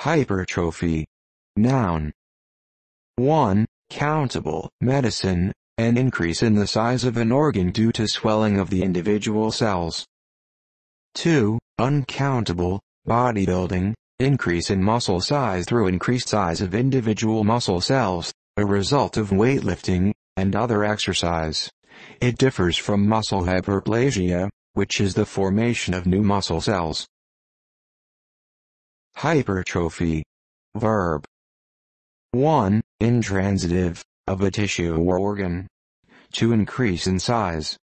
Hypertrophy. Noun. 1. Countable. Medicine, an increase in the size of an organ due to swelling of the individual cells. 2. Uncountable. Bodybuilding, increase in muscle size through increased size of individual muscle cells, a result of weightlifting and other exercise. It differs from muscle hyperplasia, which is the formation of new muscle cells. Hypertrophy. Verb. 1. Intransitive, of a tissue or organ. To increase in size.